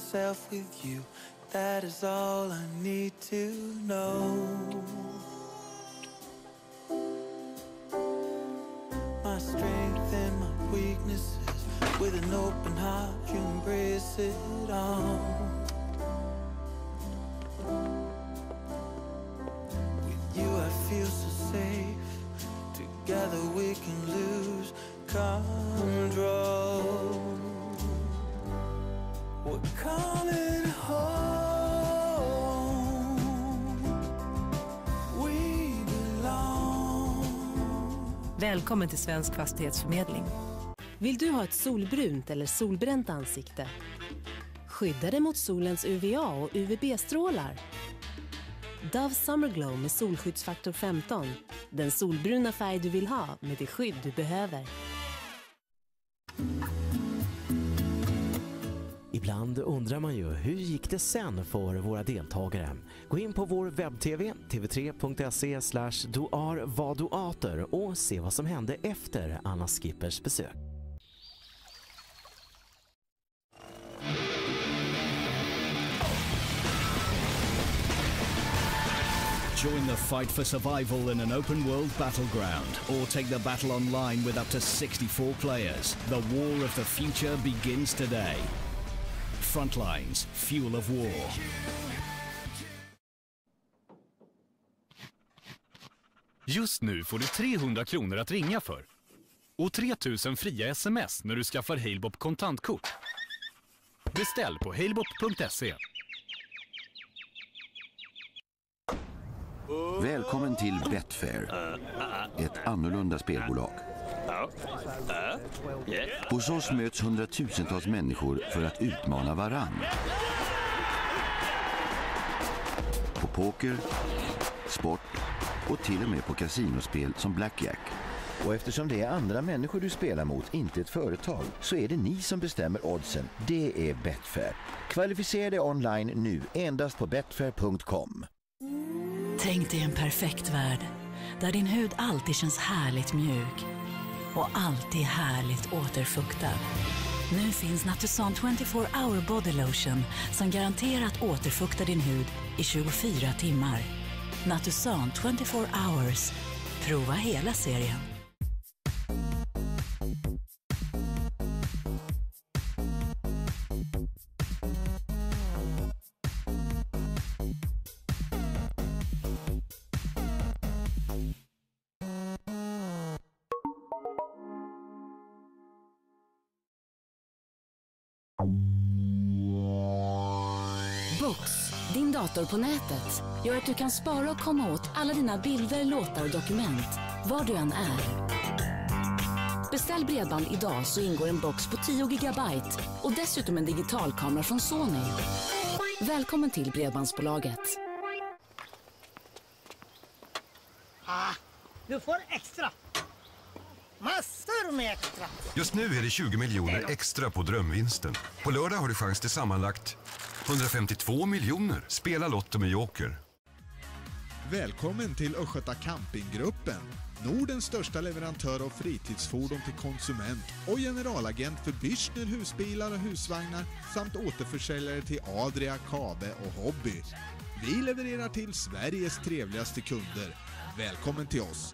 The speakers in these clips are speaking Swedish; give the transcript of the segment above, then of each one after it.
myself with you. That is all I need to know. My strength and my weaknesses, with an open heart you embrace it all. With you I feel so safe. Together we can lose control. We're coming home. We belong. Välkommen till Svensk Fastighetsförmedling. Vill du ha ett solbrunt eller solbränt ansikte? Skydda dig mot solens UVA och UVB-strålar. Dove Summer Glow med solskyddsfaktor 15. Den solbruna färg du vill ha med det skydd du behöver. Ibland undrar man ju, hur gick det sen för våra deltagare? Gå in på vår webb-tv, tv3.se/duarvaduater och se vad som hände efter Anna Skippers besök. Join the fight for survival in an open world battleground, or take the battle online with up to 64 players. The war of the future begins today. Frontlines, fuel of war. Just nu får du 300 kronor att ringa för. Och 3000 fria sms när du skaffar Halebop kontantkort. Beställ på halebop.se. Välkommen till Betfair, ett annorlunda spelbolag. Hos oss möts hundratusentals människor för att utmana varann. På poker, sport och till och med på kasinospel som Blackjack. Och eftersom det är andra människor du spelar mot, inte ett företag, så är det ni som bestämmer oddsen. Det är Betfair. Kvalificera dig online nu, endast på betfair.com. Tänk dig en perfekt värld där din hud alltid känns härligt mjuk och alltid härligt återfuktad. Nu finns Natusan 24 Hour Body Lotion som garanterat återfuktar din hud i 24 timmar. Natusan 24 Hours. Prova hela serien. Box, din dator på nätet, gör att du kan spara och komma åt alla dina bilder, låtar och dokument, var du än är. Beställ bredband idag så ingår en box på 10 GB och dessutom en digitalkamera från Sony. Välkommen till Bredbandsbolaget. Du får extra. Massor med extra. Just nu är det 20 miljoner extra på drömvinsten. På lördag har du chans till sammanlagt 152 miljoner. Spela Lotto med Joker. Välkommen till Östgöta Campinggruppen. Nordens största leverantör av fritidsfordon till konsument och generalagent för Bürstner husbilar och husvagnar samt återförsäljare till Adria, Kabe och Hobby. Vi levererar till Sveriges trevligaste kunder. Välkommen till oss.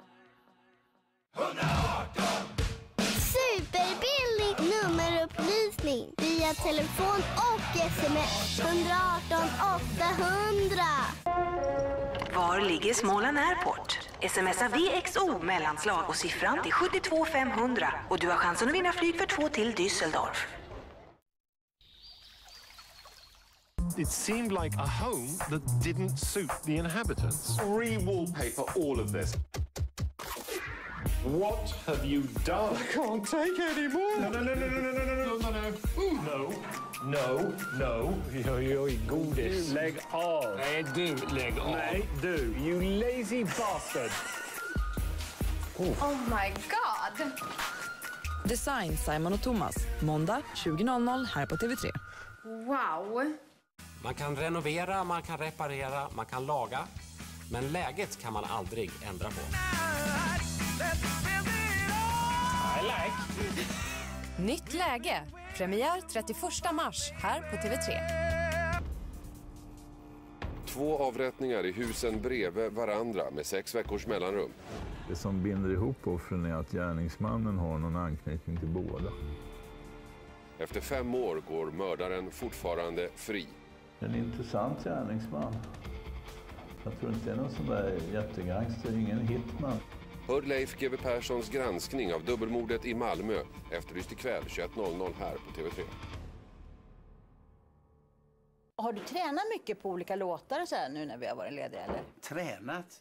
118! Superbillig nummerupplysning via telefon och sms. 118 800. Var ligger Småland Airport? Smsa VXO mellanslag och siffran till 72500 och du har chansen att vinna flyg för 2 till Düsseldorf. It seemed like a home that didn't suit the inhabitants. Re-wallpaper all of this. What have you done? I can't take anymore. No. Oj, godis. Lägg av. Nej, du, lägg av. Nej, du, you lazy bastard. Oh my god. Design Simon och Thomas. Måndag 20.00 här på TV3. Wow. Man kan renovera, man kan reparera, man kan laga. Men läget kan man aldrig ändra på. I like. Nytt läge. Premiär 31 mars här på TV3. 2 avrättningar i husen bredvid varandra med 6 veckors mellanrum. Det som binder ihop offren är att gärningsmannen har någon anknytning till båda. Efter 5 år går mördaren fortfarande fri. En intressant gärningsman. Jag tror inte det är någon sån där jättegangster, ingen hitman. Hör Leif GW Perssons granskning av dubbelmordet i Malmö efterlyst ikväll 21.00 här på TV3. Har du tränat mycket på olika låtar så här nu när vi har varit lediga eller? Tränat?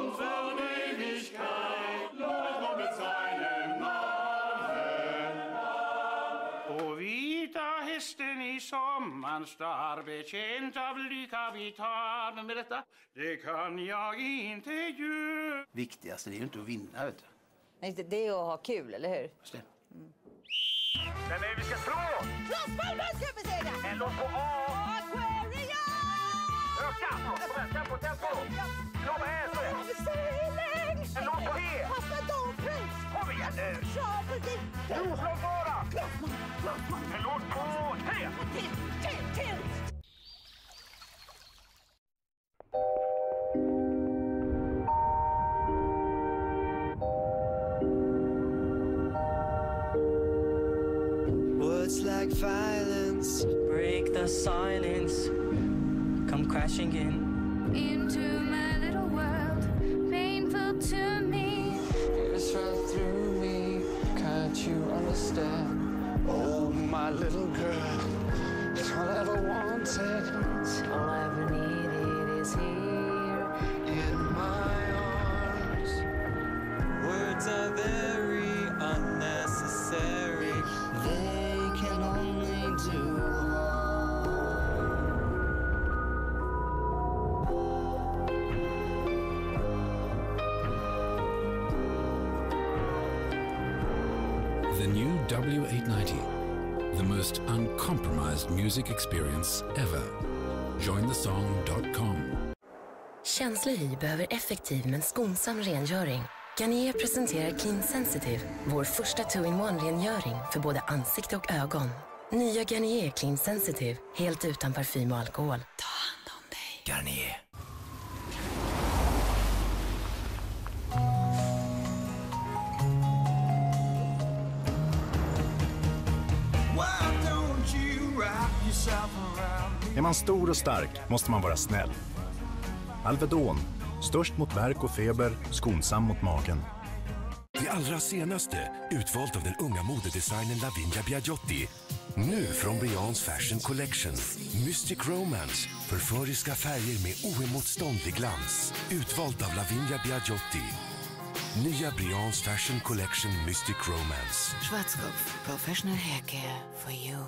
På vita hästen i sommaren står bekänt av lycka vital. Med detta, det kan jag inte göra. Viktigaste är ju inte att vinna, vet du. Nej, det är att ha kul, eller hur? Just det. Vem är vi ska slå? Rospalmen ska vi säga! En låt på A. Aquarium! Öka! Tempo! Slå med här, så är det. En låt på E. Pasta Dolphins! Kom igen nu! Sharpie! Roslagsvara! En låt på T. Till! Words like violence break the silence, come crashing into my little world, painful to me. It's right through me, can't you understand? Oh, my little girl, it's all I ever wanted. All I ever needed is here in my arms. Words are very unnecessary. They can only do The new W890, the most uncompromised music experience ever. JoinTheSong.com. Känslig hy behöver effektiv men skonsam rengöring. Garnier presenterar Clean Sensitive, vår första 2-in-1-rengöring för både ansikte och ögon. Nya Garnier Clean Sensitive, helt utan parfym och alkohol. Ta hand om dig. Garnier. Är man stor och stark måste man vara snäll. Alvedon, störst mot värk och feber, skonsam mot magen. Det allra senaste, utvalt av den unga modedesignern Lavinia Biagiotti. Nu från Brians Fashion Collection. Mystic Romance, förföriska färger med oemotståndlig glans. Utvalt av Lavinia Biagiotti. Nya Brians Fashion Collection Mystic Romance. Schwarzkopf, professional haircare for you.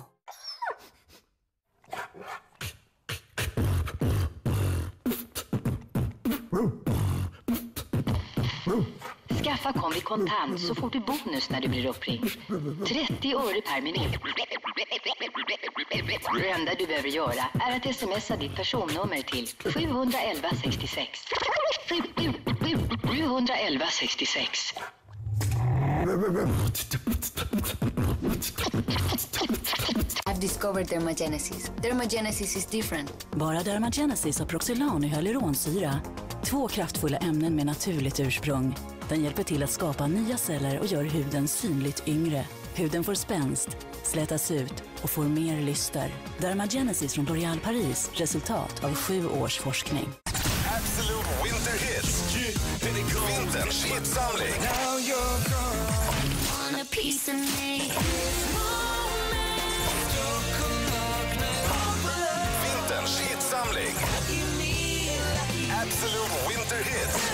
Skaffa Kombi kontant så får du bonus när du blir uppringd. 30 öre per minut. Det enda du behöver göra är att smsa ditt personnummer till 711 66. 711 66. I've discovered Dermagenesis. Dermagenesis is different. Bara Dermagenesis och Proxylon i hyaluronsyra. 2 kraftfulla ämnen med naturligt ursprung. Den hjälper till att skapa nya celler och gör huden synligt yngre. Huden får spänst, slätas ut och får mer lyster. Dermagenesis från L'Oréal Paris, resultat av 7 års forskning. Absolute Winter Hits. Vinterns hitsamling. Vinterns hitsamling. Absolute Winter Hits.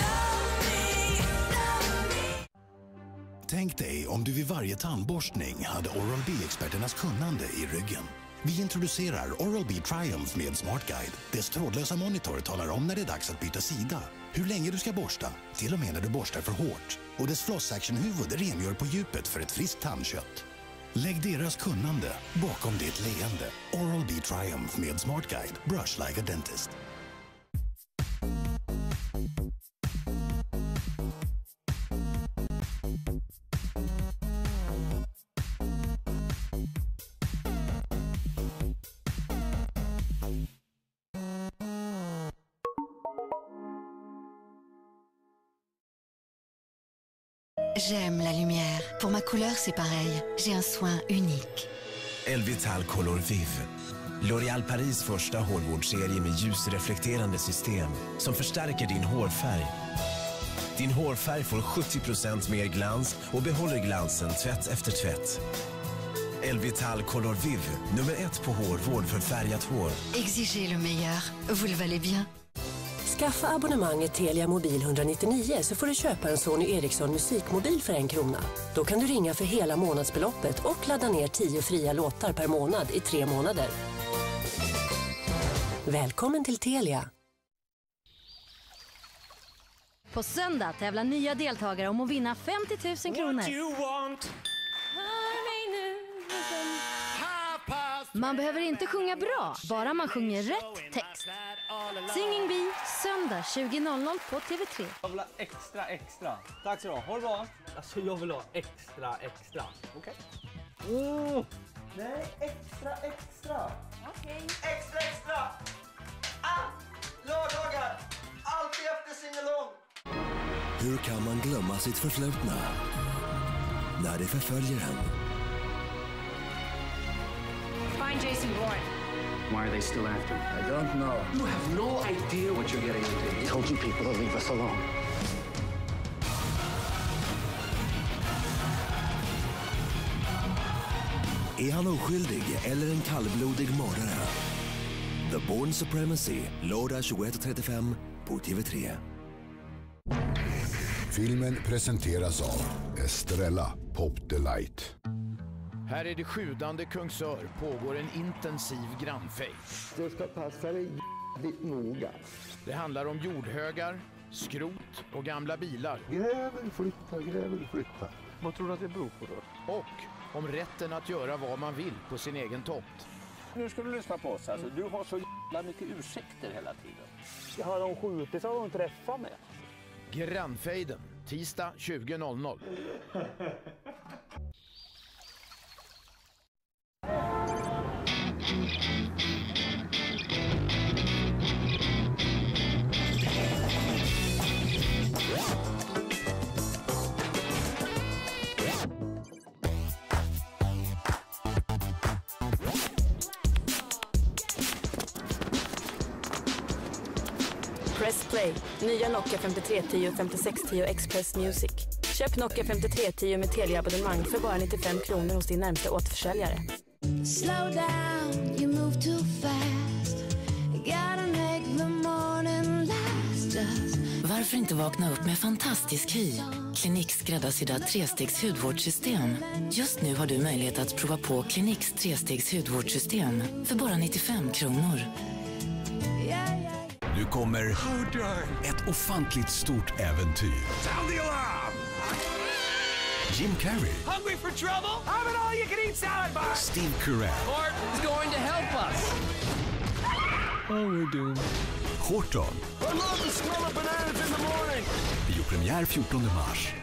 Tänk dig om du vid varje tandborstning hade Oral-B-experternas kunnande i ryggen. Vi introducerar Oral-B Triumph med Smart Guide. Dess trådlösa monitor talar om när det är dags att byta sida. Hur länge du ska borsta, till och med när du borstar för hårt. Och dess floss-action-huvud rengör på djupet för ett friskt tandkött. Lägg deras kunnande bakom ditt leende. Oral-B Triumph med Smart Guide. Brush like a dentist. J'aime la lumière. Pour ma couleur, c'est pareil. J'ai un soin unique. Elvital Color Viv. L'Oréal Paris första hårvårdsserie med ljusreflekterande system som förstärker din hårfärg. Din hårfärg får 70% mer glans och behåller glansen tvätt efter tvätt. Elvital Color Viv, nummer 1 på hårvård för färgat hår. Exigez le meilleur. Vous le valez bien. Skaffa abonnemanget Telia Mobil 199 så får du köpa en Sony Ericsson musikmobil för 1 krona. Då kan du ringa för hela månadsbeloppet och ladda ner 10 fria låtar per månad i 3 månader. Välkommen till Telia. På söndag tävlar nya deltagare om att vinna 50 000 kronor. Man behöver inte sjunga bra, bara man sjunger rätt text. Singing Bee, söndag 20.00 på TV3. Jag vill ha extra. Tack så du ha. Ha det bra. Alltså jag vill ha extra. Okej. Nej, extra. Okej. Extra. Lördagar. Alltid efter singalong. Hur kan man glömma sitt förflutna när det förföljer en? Find Jason Bourne. Why are they still after him? I don't know. You have no idea what you're getting into. I told you people to leave us alone. Är han oskyldig eller en kallblodig mördare? The Bourne Supremacy, lördag 21.35 på TV3. Filmen presenteras av Estrella Pop Delight. Här är det sjudande Kungsör pågår en intensiv grannfejt. Du ska passa dig lite noga. Det handlar om jordhögar, skrot och gamla bilar. Gräver, flytta. Vad tror du att det beror på då? Och om rätten att göra vad man vill på sin egen tomt. Nu ska du lyssna på oss. Alltså, du har så jävla mycket ursäkter hela tiden. Jag har de skjutit så har de träffat mig. Grannfejden, tisdag 20.00. Press Play, nya Nokia 5310 och 5610 Express Music. Köp Nokia 5310 med Telia-abonnemang för bara 95 kronor hos din närmaste återförsäljare. Slow down, you move too fast. Gotta make the morning last just. Varför inte vakna upp med fantastisk hy? Kliniks skräddarsydda 3-stegs hudvårdssystem. Just nu har du möjlighet att prova på Kliniks 3-stegs hudvårdssystem för bara 95 kronor. Nu kommer ett ofantligt stort äventyr. Sound the alarm! Jim Carrey. Hungry for trouble? I'm an all-you-can-eat salad bar! Steve Carell. Martin's going to help us! Oh, we're doomed. Horton. I love the smell of bananas in the morning! Biopremiär 14 mars.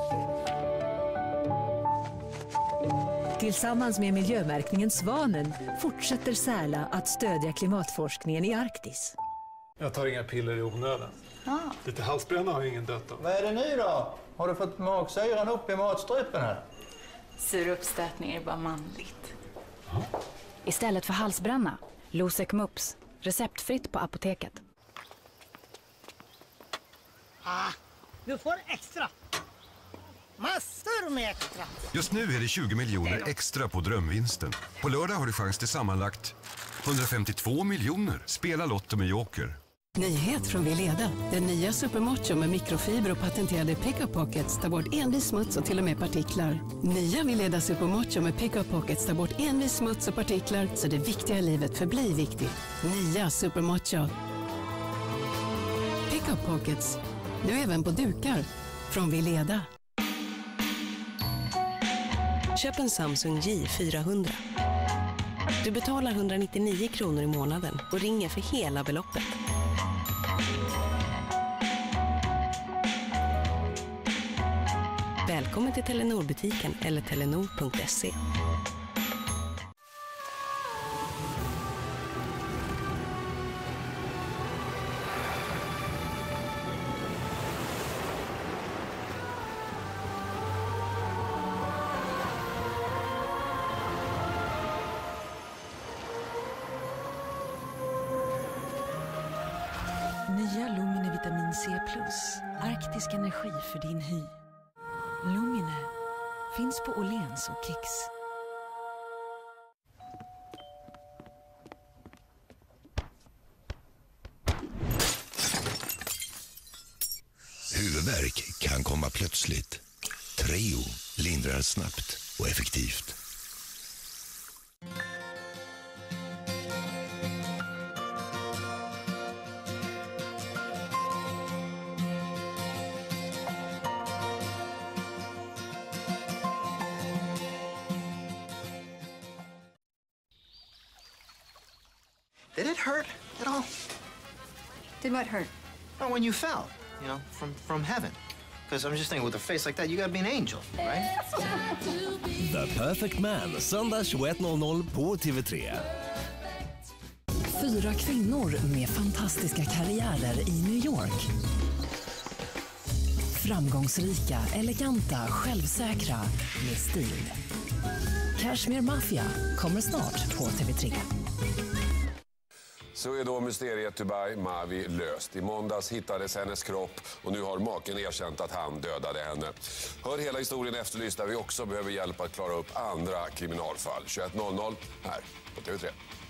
Tillsammans med miljömärkningen Svanen fortsätter Särla att stödja klimatforskningen i Arktis. Jag tar inga piller i onödan. Lite halsbränna har ingen dött av. Vad är det nu då? Har du fått magsyran upp i matstrupen här? Sur uppstötning är bara manligt. Istället för halsbränna, Losec Mups. Receptfritt på apoteket. Du får extra! Massor med extra! Just nu är det 20 miljoner extra på drömvinsten. På lördag har du chans till sammanlagt 152 miljoner. Spela Lotto med Joker. Nyhet från Vileda. Den nya Supermocho med mikrofiber och patenterade Pickup Pockets tar bort envis smuts och till och med partiklar. Nya Vileda Supermocho med Pickup Pockets tar bort envis smuts och partiklar så det viktiga i livet förblir viktigt. Nya Supermocho. Pickup Pockets. Nu även på dukar. Från Vileda. Köp en Samsung J400. Du betalar 199 kronor i månaden och ringer för hela beloppet. Välkommen till Telenor-butiken eller telenor.se. Nya Lumine Vitamin C+. Arktisk energi för din hy. Lumine finns på Åhléns och Kicks. Huvudvärk kan komma plötsligt. Treo lindrar snabbt och effektivt. Did it hurt at all? Did what hurt? Oh, when you fell, you know, from heaven. Because I'm just thinking, with a face like that, you gotta be an angel, right? The Perfect Man, söndag 21.00 på TV3. 4 kvinnor med fantastiska karriärer i New York. Framgångsrika, eleganta, självsäkra med stil. Kashmir Mafia kommer snart på TV3. Så är då mysteriet Dubai Mavi löst. I måndags hittades hennes kropp och nu har maken erkänt att han dödade henne. Hör hela historien Efterlyst där vi också behöver hjälp att klara upp andra kriminalfall. 21.00 här på TV3.